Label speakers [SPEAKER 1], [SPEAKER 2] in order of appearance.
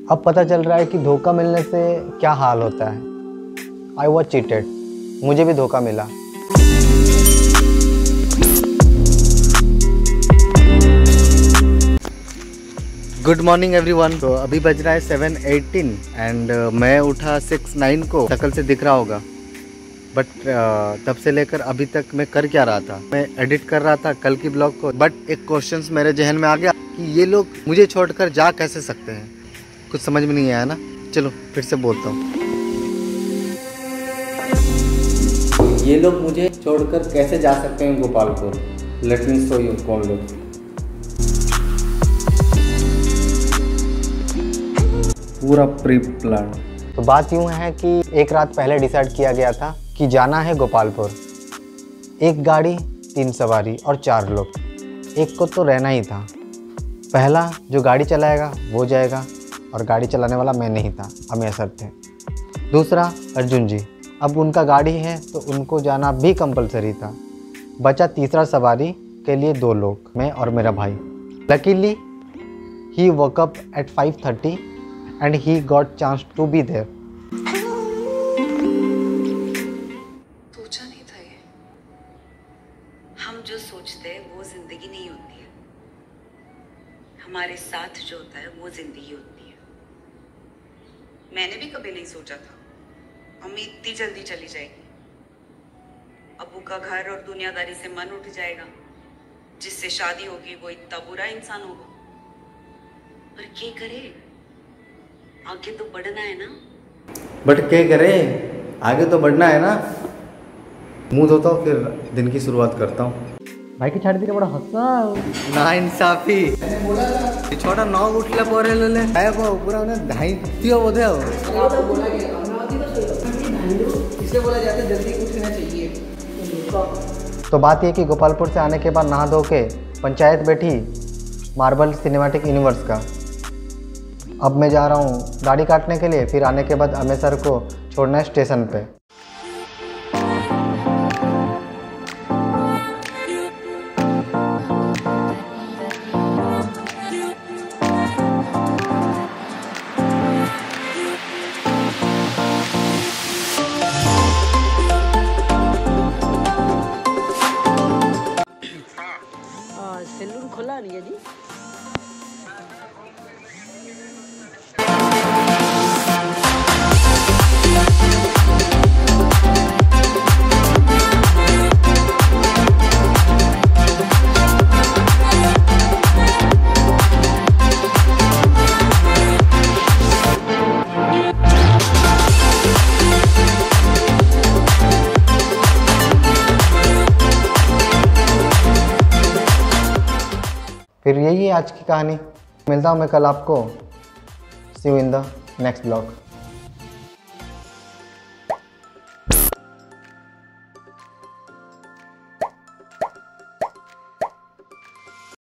[SPEAKER 1] अब पता चल रहा है कि धोखा मिलने से क्या हाल होता है। आई वॉज चीटेड, मुझे भी धोखा मिला। Good morning everyone. तो अभी बज रहा है 7:18 एंड मैं उठा 6:09 को। शक्ल से दिख रहा होगा, बट तब से लेकर अभी तक मैं कर क्या रहा था, मैं एडिट कर रहा था कल की ब्लॉग को। बट एक क्वेश्चन मेरे जहन में आ गया कि ये लोग मुझे छोड़कर जा कैसे सकते हैं। कुछ समझ में नहीं आया ना। चलो फिर से बोलता हूँ, ये लोग मुझे छोड़कर कैसे जा सकते हैं Gopalpur. Let me show you कौन लोग। पूरा प्री प्लान। तो बात यूँ है कि एक रात पहले डिसाइड किया गया था कि जाना है गोपालपुर। एक गाड़ी 3 सवारी और 4 लोग। एक को तो रहना ही था। पहला जो गाड़ी चलाएगा वो जाएगा, और गाड़ी चलाने वाला मैं नहीं था, हमें सर थे। दूसरा अर्जुन जी, अब उनका गाड़ी है तो उनको जाना भी कंपलसरी था। बचा तीसरा सवारी के लिए 2 लोग, मैं और मेरा भाई। लकीली ही woke up at 5:30 and he got chance to be there.
[SPEAKER 2] सोचा नहीं था ये। हम जो सोचते हैं वो जिंदगी नहीं होती है, हमारे साथ जो होता है वो जिंदगी होती है। मैंने भी कभी नहीं सोचा था मम्मी इतनी जल्दी चली जाएगी। अब्बू का घर और दुनियादारी से मन उठ जाएगा। जिससे शादी होगी वो इतना बुरा इंसान होगा। पर क्या करे, आगे तो बढ़ना है ना।
[SPEAKER 1] बट क्या करे, आगे तो बढ़ना है ना। मुंह धोता हूँ, फिर दिन की शुरुआत करता हूँ। भाई की छाड़ी बड़ा हंसा ना इंसाफी। मैंने बोला था छोटा 9 उठला पोरे ले आया को पूरा उन्हें धाई दियो बोधे हो। आपको बोला कि अमरावती तो इससे बोला जाता है जल्दी उठना चाहिए। तो बात ये कि गोपालपुर से आने के बाद नहा धो के पंचायत बैठी मार्बल सिनेमैटिक यूनिवर्स का। अब मैं जा रहा हूँ दाढ़ी काटने के लिए, फिर आने के बाद अमेय सर को छोड़ना है स्टेशन पे।
[SPEAKER 2] सैलून खुला नहीं है जी।
[SPEAKER 1] फिर यही है आज की कहानी। मिलता हूँ मैं कल आपको। See you in the next blog.